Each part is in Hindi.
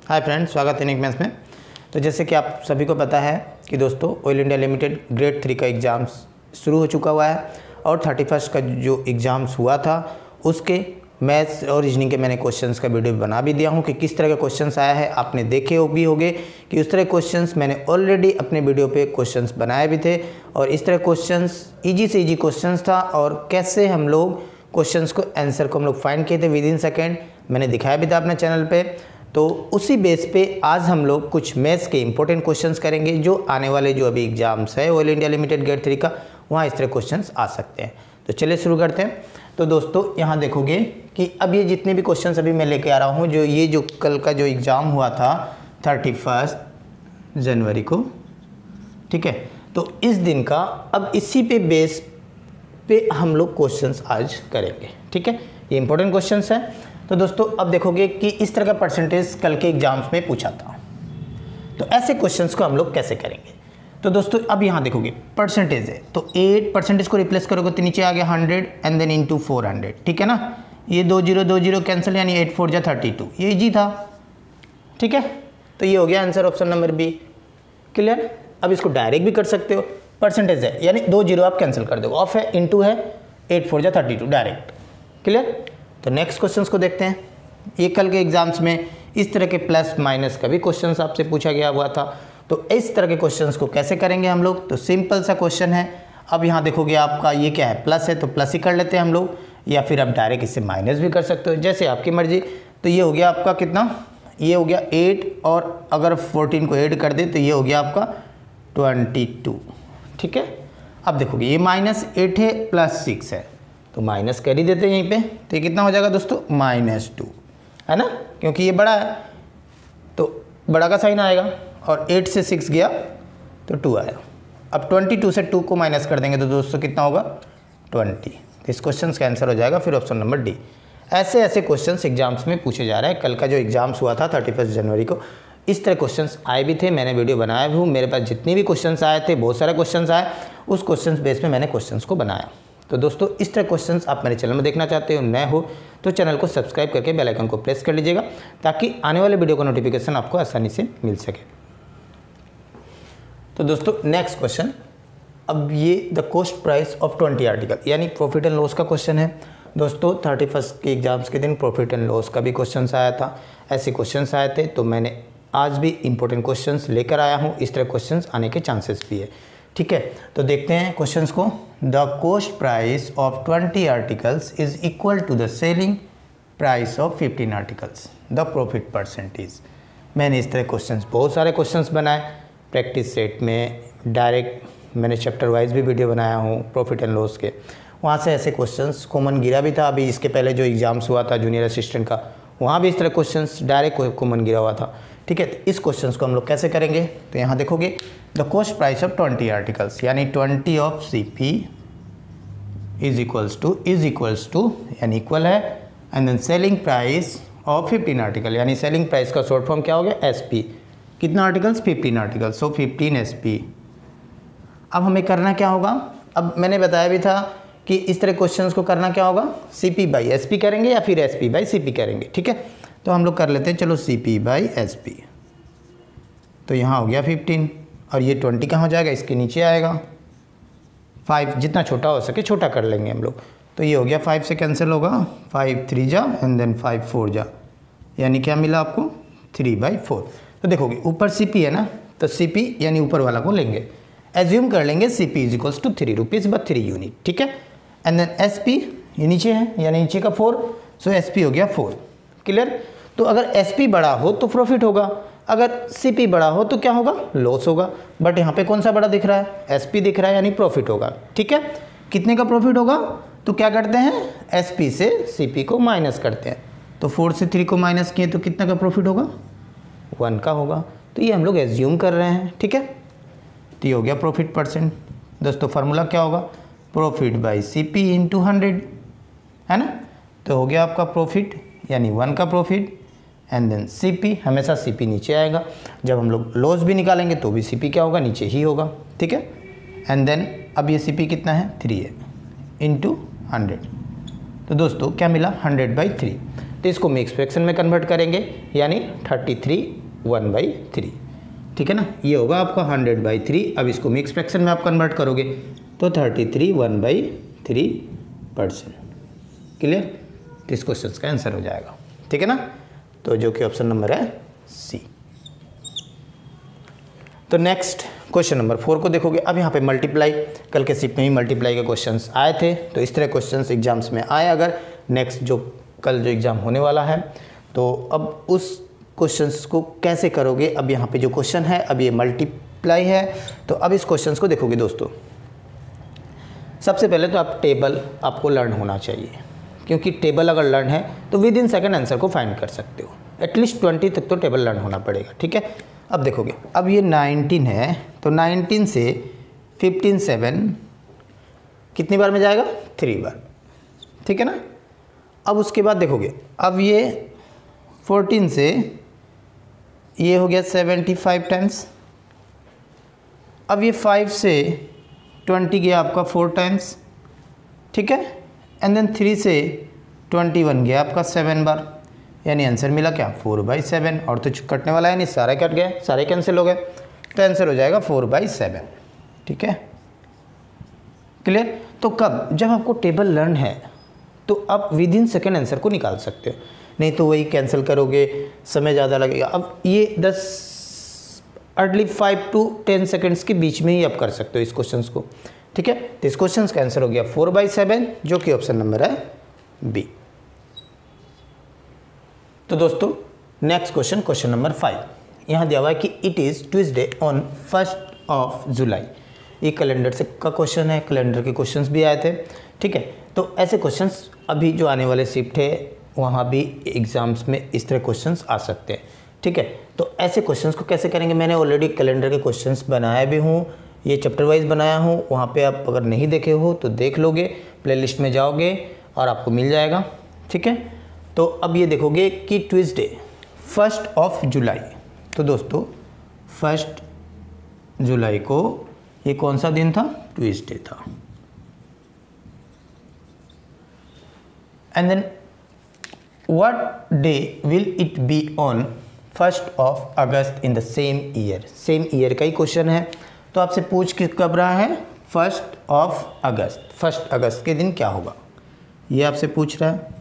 हाय फ्रेंड्स, स्वागत है यूनिक मैथ्स में। तो जैसे कि आप सभी को पता है कि दोस्तों ऑयल इंडिया लिमिटेड ग्रेड 3 का एग्ज़ाम्स शुरू हो चुका हुआ है और 31 का जो एग्ज़ाम्स हुआ था उसके मैथ्स और रीजनिंग के मैंने क्वेश्चंस का वीडियो बना भी दिया हूं कि किस तरह के क्वेश्चंस आया है। आपने देखे भी होंगे कि उस तरह क्वेश्चंस मैंने ऑलरेडी अपने वीडियो पे क्वेश्चंस बनाए भी थे और इस तरह क्वेश्चंस ईजी से ईजी क्वेश्चंस था और कैसे हम लोग क्वेश्चंस को आंसर को हम लोग फाइंड किए थे विद इन सेकेंड, मैंने दिखाया भी था अपने चैनल पे। तो उसी बेस पे आज हम लोग कुछ मैथ्स के इंपॉर्टेंट क्वेश्चंस करेंगे जो आने वाले जो अभी एग्जाम्स है ऑयल इंडिया लिमिटेड ग्रेड 3 का, वहाँ इस तरह क्वेश्चंस आ सकते हैं। तो चलिए शुरू करते हैं। तो दोस्तों यहाँ देखोगे कि अब ये जितने भी क्वेश्चंस अभी मैं लेके आ रहा हूँ, जो ये जो कल का जो एग्ज़ाम हुआ था 31 जनवरी को, ठीक है, तो इस दिन का अब इसी पे बेस पे हम लोग क्वेश्चंस आज करेंगे, ठीक है। ये इंपॉर्टेंट क्वेश्चंस हैं। तो दोस्तों अब देखोगे कि इस तरह का परसेंटेज कल के एग्जाम्स में पूछा था, तो ऐसे क्वेश्चंस को हम लोग कैसे करेंगे। तो दोस्तों अब यहाँ देखोगे परसेंटेज है, तो 8% को रिप्लेस करोगे तो नीचे आ गया 100 एंड देन इंटू 400, ठीक है ना। ये 20 कैंसिल यानी 8 4 जा 32, ये ईजी था, ठीक है। तो ये हो गया answer option number B, clear. अब इसको डायरेक्ट भी कर सकते हो, परसेंटेज है यानी 2 0 आप कैंसिल कर दो, ऑफ है, इंटू है, 8 4 जा 32 डायरेक्ट, क्लियर। तो नेक्स्ट क्वेश्चंस को देखते हैं। ये कल के एग्जाम्स में इस तरह के प्लस माइनस का भी क्वेश्चंस आपसे पूछा गया हुआ था, तो इस तरह के क्वेश्चंस को कैसे करेंगे हम लोग। तो सिंपल सा क्वेश्चन है। अब यहाँ देखोगे आपका ये क्या है, प्लस है तो प्लस ही कर लेते हैं हम लोग, या फिर आप डायरेक्ट इससे माइनस भी कर सकते हो, जैसे आपकी मर्जी। तो ये हो गया आपका कितना, ये हो गया 8 और अगर 14 को ऐड कर दे तो ये हो गया आपका 22, ठीक है। अब देखोगे ये -8 है प्लस 6 है, तो माइनस कर ही देते हैं यहीं पे। तो ये कितना हो जाएगा दोस्तों, -2, है ना, क्योंकि ये बड़ा है तो बड़ा का साइन आएगा और 8 से 6 गया तो 2 आया। अब 22 से 2 को माइनस कर देंगे तो दोस्तों कितना होगा, 20। तो इस क्वेश्चन का आंसर हो जाएगा फिर ऑप्शन नंबर डी। ऐसे ऐसे क्वेश्चंस एग्जाम्स में पूछे जा रहे हैं। कल का जो एग्जाम्स हुआ था 31 जनवरी को, इस तरह क्वेश्चंस आए भी थे, मैंने वीडियो बनाया भी हूँ। मेरे पास जितने भी क्वेश्चंस आए थे, बहुत सारे क्वेश्चंस आए, उस क्वेश्चंस बेस पे मैंने क्वेश्चंस को बनाया। तो दोस्तों इस तरह क्वेश्चंस आप मेरे चैनल में देखना चाहते हो, नए हो तो चैनल को सब्सक्राइब करके बेल आइकन को प्रेस कर लीजिएगा ताकि आने वाले वीडियो का नोटिफिकेशन आपको आसानी से मिल सके। तो दोस्तों नेक्स्ट क्वेश्चन, अब ये the cost price of 20 article यानी प्रॉफिट एंड लॉस का क्वेश्चन है। दोस्तों 31 के एग्जाम्स के दिन प्रॉफिट एंड लॉस का भी क्वेश्चन आया था, ऐसे क्वेश्चन आए थे, तो मैंने आज भी इंपॉर्टेंट क्वेश्चन लेकर आया हूँ। इस तरह क्वेश्चन आने के चांसेस भी है, ठीक है। तो देखते हैं क्वेश्चंस को। The cost price of 20 articles is equal to the selling price of 15 articles, the profit percentage. मैंने इस तरह क्वेश्चंस बहुत सारे क्वेश्चंस बनाए प्रैक्टिस सेट में, डायरेक्ट मैंने चैप्टर वाइज भी वीडियो बनाया हूँ प्रॉफिट एंड लॉस के, वहाँ से ऐसे क्वेश्चंस कॉमन गिरा भी था। अभी इसके पहले जो एग्जाम्स हुआ था जूनियर असिस्टेंट का, वहाँ भी इस तरह क्वेश्चंस डायरेक्ट कॉमन गिरा हुआ था, ठीक है। तो इस क्वेश्चंस को हम लोग कैसे करेंगे, तो यहाँ देखोगे the cost price of 20 articles यानी 20 of CP is equals to यानी इक्वल है, and then selling price of 15 article यानी सेलिंग प्राइस का शॉर्ट फॉर्म क्या हो गया, SP। कितना आर्टिकल्स, 15 आर्टिकल्स, सो 15 SP। अब हमें करना क्या होगा, अब मैंने बताया भी था कि इस तरह क्वेश्चंस को करना क्या होगा, CP/SP करेंगे या फिर SP/CP करेंगे, ठीक है। तो हम लोग कर लेते हैं, चलो CP/SP। तो यहाँ हो गया 15 और ये 20 कहाँ हो जाएगा, इसके नीचे आएगा 5, जितना छोटा हो सके छोटा कर लेंगे हम लोग। तो ये हो गया 5 से कैंसिल होगा, 5 3 जा एंड देन 5 4 जा, यानी क्या मिला आपको 3/4। तो देखोगे ऊपर CP है ना, तो CP यानी ऊपर वाला को लेंगे, एज्यूम कर लेंगे CP is equals to 3 rupees but 3 unit, ठीक है। एंड देन SP ये नीचे है यानी नीचे का 4, सो SP हो गया 4, क्लियर। तो अगर SP बड़ा हो तो प्रॉफिट होगा, अगर CP बड़ा हो तो क्या होगा, लॉस होगा। बट यहाँ पे कौन सा बड़ा दिख रहा है, SP दिख रहा है यानी प्रॉफिट होगा, ठीक है। कितने का प्रॉफिट होगा, तो क्या करते हैं, SP से CP को माइनस करते हैं। तो 4 से 3 को माइनस किए तो कितना का प्रॉफिट होगा, 1 का होगा। तो ये हम लोग एज्यूम कर रहे हैं, ठीक है। तो ये हो गया प्रॉफिट परसेंट। दोस्तों फार्मूला क्या होगा, प्रॉफिट बाई CP इंटू 100, है ना। तो हो गया आपका प्रॉफिट यानी 1 का प्रॉफिट, एंड देन CP, हमेशा CP नीचे आएगा। जब हम लोग लॉस भी निकालेंगे तो भी CP क्या होगा, नीचे ही होगा, ठीक है। एंड देन अब ये CP कितना है, 3 है, इंटू 100। तो दोस्तों क्या मिला, 100/3। तो इसको मिक्स फ्रैक्शन में कन्वर्ट करेंगे, यानी 33 1/3, ठीक है ना। ये होगा आपका 100/3। अब इसको मिक्स फ्रैक्शन में आप कन्वर्ट करोगे तो 33 1/3%। क्लियर? तो इस क्वेश्चन का आंसर हो जाएगा, ठीक है ना। तो जो कि ऑप्शन नंबर है सी। तो नेक्स्ट क्वेश्चन नंबर 4 को देखोगे। अब यहाँ पे मल्टीप्लाई, कल के शिफ्ट में ही मल्टीप्लाई के क्वेश्चंस आए थे, तो इस तरह क्वेश्चंस एग्जाम्स में आए। अगर नेक्स्ट जो कल जो एग्ज़ाम होने वाला है, तो अब उस क्वेश्चंस को कैसे करोगे। अब यहाँ पे जो क्वेश्चन है, अब ये मल्टीप्लाई है, तो अब इस क्वेश्चंस को देखोगे दोस्तों। सबसे पहले तो आप टेबल आपको लर्न होना चाहिए, क्योंकि टेबल अगर लर्न है तो विद इन सेकेंड आंसर को फाइंड कर सकते हो। एटलीस्ट 20 तक तो टेबल लर्न होना पड़ेगा, ठीक है। अब देखोगे, अब ये 19 है, तो 19 से 15 7 कितनी बार में जाएगा? 3 बार, ठीक है ना। अब उसके बाद देखोगे, अब ये 14 से ये हो गया 75 टाइम्स। अब ये 5 से 20 गया आपका 4 टाइम्स, ठीक है। एंड देन 3 से 21 गया आपका 7 बार, यानी आंसर मिला क्या? 4/7। और तो कटने वाला है नहीं, सारे कट गए, सारे कैंसिल हो गए, तो आंसर हो जाएगा 4/7, ठीक है। क्लियर? तो कब? जब आपको टेबल लर्न है तो आप विद इन सेकेंड आंसर को निकाल सकते हो, नहीं तो वही कैंसिल करोगे, समय ज़्यादा लगेगा। अब ये 5 to 10 सेकेंड्स के बीच में ही आप कर सकते हो इस क्वेश्चन को, ठीक है। तो इस क्वेश्चन का आंसर हो गया 4/7, जो कि ऑप्शन नंबर है बी। तो दोस्तों नेक्स्ट क्वेश्चन, क्वेश्चन नंबर 5, यहाँ दिया हुआ है कि it is Tuesday on 1 July. ये कैलेंडर से का क्वेश्चन है, कैलेंडर के क्वेश्चंस भी आए थे, ठीक है। तो ऐसे क्वेश्चंस अभी जो आने वाले शिफ्ट है वहाँ भी एग्जाम्स में इस तरह क्वेश्चंस आ सकते हैं, ठीक है। तो ऐसे क्वेश्चंस को कैसे करेंगे, मैंने ऑलरेडी कैलेंडर के क्वेश्चंस बनाए भी हूँ, ये चैप्टर वाइज बनाया हूँ, वहाँ पे आप अगर नहीं देखे हो तो देख लोगे, प्लेलिस्ट में जाओगे और आपको मिल जाएगा, ठीक है। तो अब ये देखोगे कि ट्यूसडे 1 जुलाई, तो दोस्तों 1 जुलाई को ये कौन सा दिन था? ट्यूसडे था। And then what day will it be on 1 August in the same year. Same year का ही क्वेश्चन है, तो आपसे पूछ के कब रहा है? 1 अगस्त। 1 अगस्त के दिन क्या होगा, ये आपसे पूछ रहा है,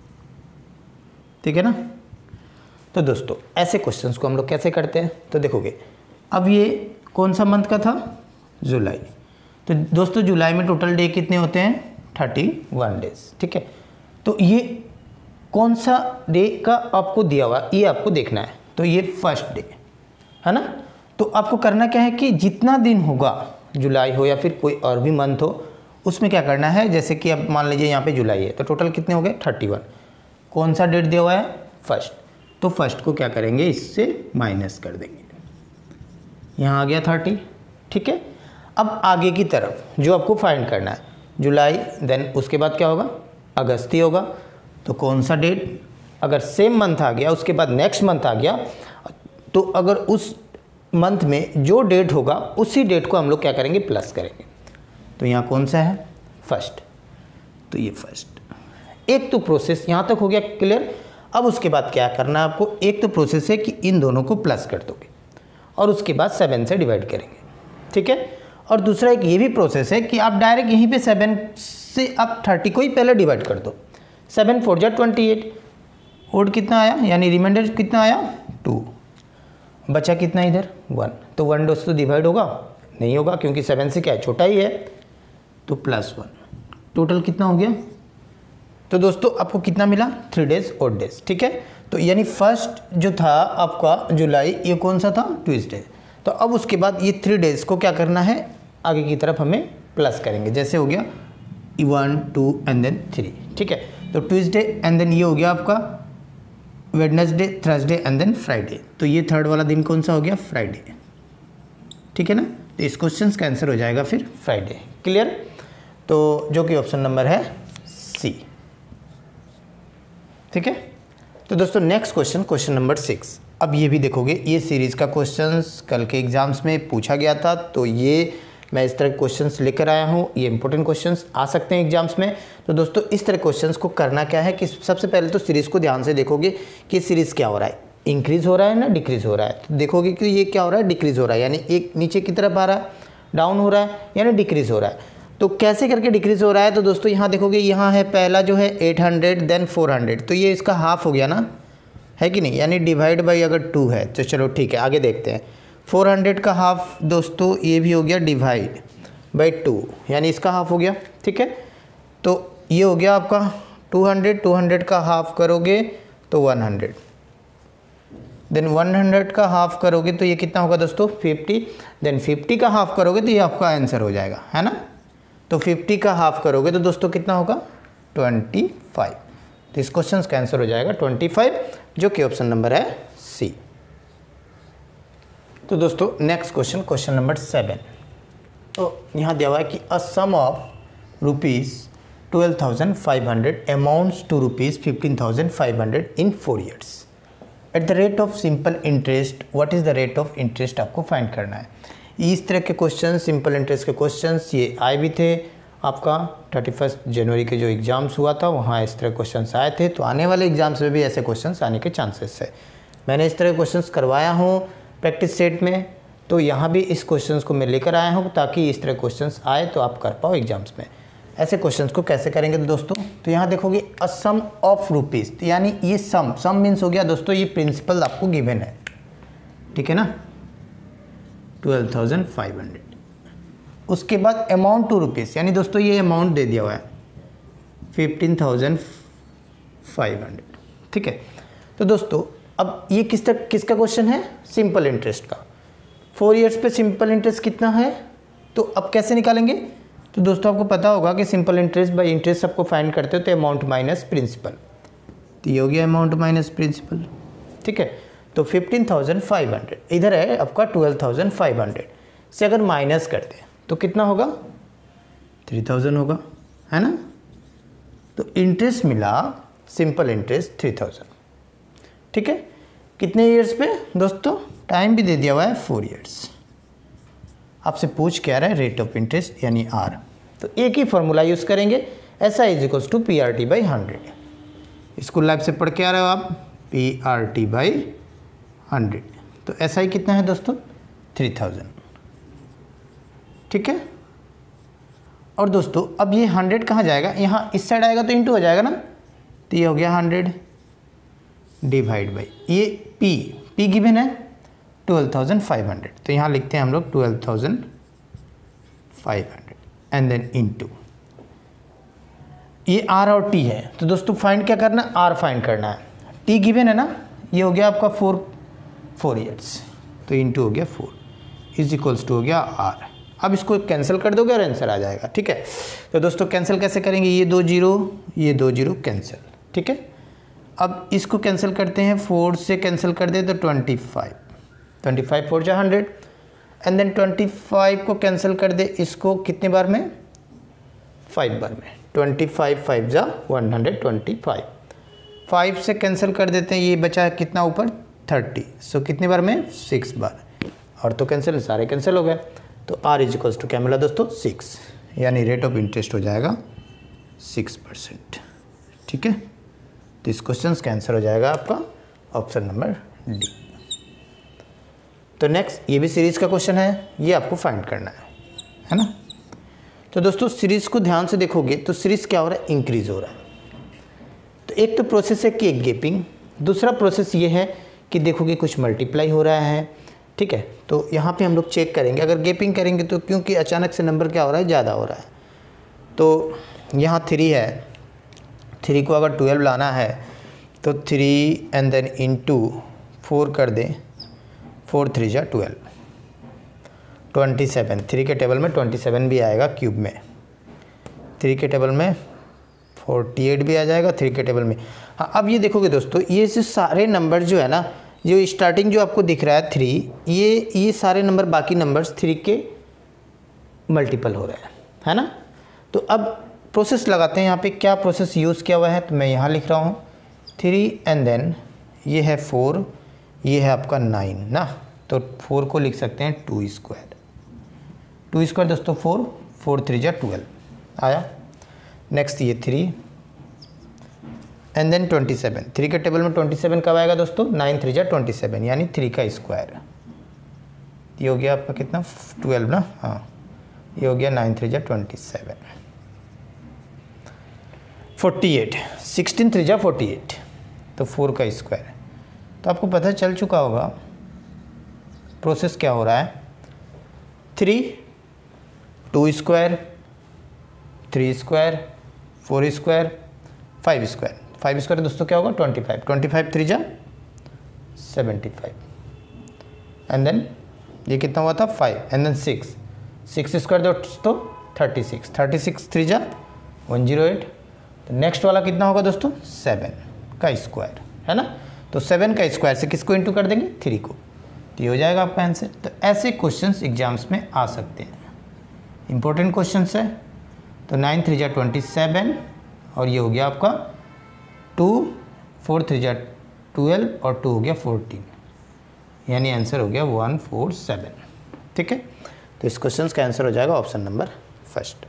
ठीक है ना। तो दोस्तों ऐसे क्वेश्चंस को हम लोग कैसे करते हैं, तो देखोगे, अब ये कौन सा मंथ का था? जुलाई। तो दोस्तों जुलाई में टोटल डे कितने होते हैं? 31 डेज, ठीक है। तो ये कौन सा डे का आपको दिया हुआ, ये आपको देखना है। तो ये 1 डे है ना। तो आपको करना क्या है कि जितना दिन होगा, जुलाई हो या फिर कोई और भी मंथ हो, उसमें क्या करना है, जैसे कि अब मान लीजिए यहाँ पे जुलाई है, तो टोटल कितने हो गए? 31। कौन सा डेट दिया हुआ है? 1, तो 1 को क्या करेंगे? इससे माइनस कर देंगे, यहाँ आ गया 30, ठीक है। अब आगे की तरफ जो आपको फाइंड करना है, जुलाई, देन उसके बाद क्या होगा? अगस्त ही होगा। तो कौन सा डेट, अगर सेम मंथ आ गया, उसके बाद नेक्स्ट मंथ आ गया, तो अगर उस मंथ में जो डेट होगा उसी डेट को हम लोग क्या करेंगे? प्लस करेंगे। तो यहाँ कौन सा है? 1, तो ये 1। एक तो प्रोसेस यहाँ तक हो गया क्लियर। अब उसके बाद क्या करना है आपको? एक तो प्रोसेस है कि इन दोनों को प्लस कर दोगे और उसके बाद 7 से डिवाइड करेंगे, ठीक है। और दूसरा एक ये भी प्रोसेस है कि आप डायरेक्ट यहीं पे 7 से आप 30 को ही पहले डिवाइड कर दो। 7 4 जा 28, ओड कितना आया, यानी रिमाइंडर कितना आया? 2, बचा कितना इधर? 1। तो 1 दोस्तों डिवाइड होगा? नहीं होगा, क्योंकि 7 से क्या है? छोटा ही है, तो +1। टोटल कितना हो गया? तो दोस्तों आपको कितना मिला? 3 डेज ओड डेज, ठीक है। तो यानी 1 जो था आपका जुलाई, ये कौन सा था? ट्यूसडे। तो अब उसके बाद ये 3 डेज को क्या करना है? आगे की तरफ हमें प्लस करेंगे, जैसे हो गया 1 2 एंड देन 3, ठीक है। तो ट्यूसडे एंड देन ये हो गया आपका Wednesday, Thursday and then Friday. तो ये 3rd वाला दिन कौन सा हो गया? फ्राइडे, ठीक है ना। तो इस क्वेश्चन का आंसर हो जाएगा फिर फ्राइडे। क्लियर? तो जो कि ऑप्शन नंबर है सी, ठीक है। तो दोस्तों नेक्स्ट क्वेश्चन, क्वेश्चन नंबर 6। अब ये भी देखोगे, ये सीरीज़ का क्वेश्चंस कल के एग्जाम्स में पूछा गया था, तो ये मैं इस तरह के क्वेश्चंस लेकर आया हूँ। ये इंपॉर्टेंट क्वेश्चंस आ सकते हैं एग्जाम्स में। तो दोस्तों इस तरह क्वेश्चंस को करना क्या है कि सबसे पहले तो सीरीज़ को ध्यान से देखोगे कि सीरीज़ क्या हो रहा है, इंक्रीज़ हो रहा है ना डिक्रीज़ हो रहा है। तो देखोगे कि ये क्या हो रहा है, डिक्रीज़ हो रहा है, यानी एक नीचे की तरफ आ रहा है, डाउन हो रहा है, यानी डिक्रीज़ हो रहा है। तो कैसे करके डिक्रीज़ हो रहा है, तो दोस्तों यहाँ देखोगे, यहाँ है पहला जो है 800 देन 400, तो ये इसका हाफ हो गया ना, है कि नहीं, यानी डिवाइड बाई अगर 2 है तो चलो ठीक है आगे देखते हैं। 400 का हाफ दोस्तों ये भी हो गया डिवाइड बाई 2, यानी इसका हाफ हो गया, ठीक है। तो ये हो गया आपका 200 का हाफ करोगे तो 100, देन 100 का हाफ करोगे तो ये कितना होगा दोस्तों 50, देन 50 का हाफ करोगे तो ये आपका आंसर हो जाएगा, है ना। तो 50 का हाफ करोगे तो दोस्तों कितना होगा 25। तो इस क्वेश्चन का आंसर हो जाएगा 25, जो कि ऑप्शन नंबर है सी। तो दोस्तों नेक्स्ट क्वेश्चन, क्वेश्चन नंबर 7। तो यहाँ दिया हुआ है कि a sum of ₹12,500 amounts to ₹15,500 in 4 years at the rate of simple interest. What is the rate of interest आपको फाइंड करना है। इस तरह के क्वेश्चन, सिंपल इंटरेस्ट के क्वेश्चंस ये आए भी थे आपका 31 जनवरी के जो एग्ज़ाम्स हुआ था वहाँ इस तरह क्वेश्चंस आए थे। तो आने वाले एग्ज़ाम्स में भी ऐसे क्वेश्चंस आने के चांसेस है। मैंने इस तरह के क्वेश्चंस करवाया हूँ प्रैक्टिस सेट में, तो यहाँ भी इस क्वेश्चंस को मैं लेकर आया हूँ ताकि इस तरह क्वेश्चंस आए तो आप कर पाओ एग्जाम्स में। ऐसे क्वेश्चंस को कैसे करेंगे तो दोस्तों, तो यहाँ देखोगे अ सम ऑफ रुपीज़, तो यानी ये सम मीन्स हो गया दोस्तों ये प्रिंसिपल आपको गिवन है, ठीक है ना, 12,500। उसके बाद अमाउंट टू रुपीज़, यानी दोस्तों ये अमाउंट दे दिया हुआ है 15,500, ठीक है। तो दोस्तों अब ये किसका क्वेश्चन है, सिंपल इंटरेस्ट का। 4 years पे सिंपल इंटरेस्ट कितना है, तो अब कैसे निकालेंगे। तो दोस्तों आपको पता होगा कि सिंपल इंटरेस्ट बाय इंटरेस्ट सबको फाइंड करते हो तो अमाउंट माइनस प्रिंसिपल, तो ये हो गया अमाउंट माइनस प्रिंसिपल, ठीक है। तो 15,500 इधर है आपका 12,500 से अगर माइनस करते हैं तो कितना होगा 3,000 होगा, है ना। तो इंटरेस्ट मिला सिंपल इंटरेस्ट 3,000, ठीक है। कितने ईयर्स पे दोस्तों, टाइम भी दे दिया हुआ है 4 years। आपसे पूछ क्या रहा है रेट ऑफ इंटरेस्ट यानी आर, तो एक ही फॉर्मूला यूज़ करेंगे, S I is equals to PRT by 100। School life से पढ़ के आ रहे हो आप, PRT बाई 100। तो एस आई कितना है दोस्तों 3,000, ठीक है। और दोस्तों अब ये 100 कहाँ जाएगा, यहाँ इस साइड आएगा तो इंटू हो जाएगा ना, तो ये हो गया 100 डिवाइड बाई ये P गिवन है 12,500, तो यहाँ लिखते हैं हम लोग 12,500 एंड देन इनटू ये R और T है। तो दोस्तों फाइंड क्या करना है, R फाइंड करना है। T गिवन है ना, ये हो गया आपका 4 years, तो इनटू हो गया 4 इज इक्वल्स टू हो गया R। अब इसको कैंसिल कर दोगे और आंसर आ जाएगा, ठीक है। तो दोस्तों कैंसिल कैसे करेंगे, ये 2 0 कैंसिल, ठीक है। अब इसको कैंसिल करते हैं, 4 से कैंसिल कर दे तो 25 4 जा 100 एंड देन 25 को कैंसिल कर दे इसको कितने बार में, 5 बार में, 25 5 जा 125। 5 से कैंसिल कर देते हैं, ये बचा कितना ऊपर 30, सो कितने बार में 6 बार, और तो कैंसिल सारे कैंसिल हो गए। तो R इज इक्वल्स टू क्या मिला दोस्तों 6, यानी रेट ऑफ इंटरेस्ट हो जाएगा 6%, ठीक है। तो इस क्वेश्चन का आंसर हो जाएगा आपका ऑप्शन नंबर डी। तो नेक्स्ट ये भी सीरीज़ का क्वेश्चन है, ये आपको फाइंड करना है ना। तो दोस्तों सीरीज़ को ध्यान से देखोगे तो सीरीज़ क्या हो रहा है, इंक्रीज़ हो रहा है। तो एक तो प्रोसेस है कि एक गेपिंग, दूसरा प्रोसेस ये है कि देखोगे कुछ मल्टीप्लाई हो रहा है, ठीक है। तो यहाँ पे हम लोग चेक करेंगे, अगर गेपिंग करेंगे तो क्योंकि अचानक से नंबर क्या हो रहा है, ज़्यादा हो रहा है। तो यहाँ 3 है, 3 को अगर 12 लाना है तो 3 एंड देन इनटू 4 कर दें, 4 3 जा 12, 27। 3 के टेबल में 27 भी आएगा क्यूब में, 3 के टेबल में 48 भी आ जाएगा 3 के टेबल में। हाँ अब ये देखोगे दोस्तों, ये जो सारे नंबर जो है ना, जो स्टार्टिंग जो आपको दिख रहा है 3, ये सारे नंबर बाकी नंबर्स 3 के मल्टीपल हो रहे हैं, है ना। तो अब प्रोसेस लगाते हैं, यहाँ पे क्या प्रोसेस यूज़ किया हुआ है, तो मैं यहाँ लिख रहा हूँ 3 एंड देन ये है 4, ये है आपका 9 ना, तो 4 को लिख सकते हैं 2 स्क्वायर, 2 स्क्वायर दोस्तों 4, 4 3 जा 12 आया। नेक्स्ट ये 3 एंड देन 27, 3 के टेबल में 27 कब आएगा दोस्तों, 9 3 जा 27 यानी 3 का स्क्वायर। ये हो गया आपका कितना 12 ना, हाँ ये हो गया 9 3 जा 27। 48, 16 3 जा 48 तो 4 का स्क्वायर। तो आपको पता चल चुका होगा प्रोसेस क्या हो रहा है, 3 2 square 3 square 4 square 5 square. 5 square दोस्तों क्या होगा 25, 25 3 जा 75 एंड देन ये कितना हुआ था 5 एंड देन 6 स्क्वायर दोस्तों 36, 36 3 जा 108। तो नेक्स्ट वाला कितना होगा दोस्तों 7 का स्क्वायर है ना। तो 7 का स्क्वायर से किसको इंटू कर देंगे 3 को, तो ये हो जाएगा आपका आंसर। तो ऐसे क्वेश्चंस एग्जाम्स में आ सकते हैं, इंपॉर्टेंट क्वेश्चंस है। तो 9 3 जा 27 और ये हो गया आपका 2, 4 3 जा 12 और 2 हो गया 14 यानी आंसर हो गया 147। ठीक है, तो इस क्वेश्चन का आंसर हो जाएगा ऑप्शन नंबर फर्स्ट।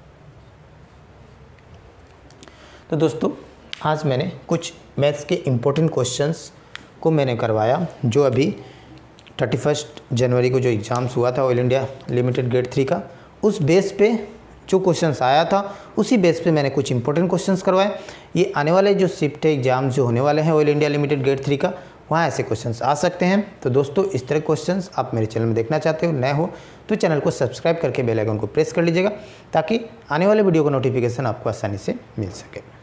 तो दोस्तों आज मैंने कुछ मैथ्स के इम्पोर्टेंट क्वेश्चंस को मैंने करवाया जो अभी 31 जनवरी को जो एग्ज़ाम्स हुआ था ऑयल इंडिया लिमिटेड ग्रेड 3 का, उस बेस पे जो क्वेश्चंस आया था उसी बेस पे मैंने कुछ इंपॉर्टेंट क्वेश्चंस करवाए। ये आने वाले जो शिफ्ट एग्जाम्स जो होने वाले हैं ऑयल इंडिया लिमिटेड ग्रेड 3 का, वहाँ ऐसे क्वेश्चंस आ सकते हैं। तो दोस्तों इस तरह क्वेश्चंस आप मेरे चैनल में देखना चाहते हो, नए हो तो चैनल को सब्सक्राइब करके बेल आइकन को प्रेस कर लीजिएगा ताकि आने वाले वीडियो का नोटिफिकेशन आपको आसानी से मिल सके।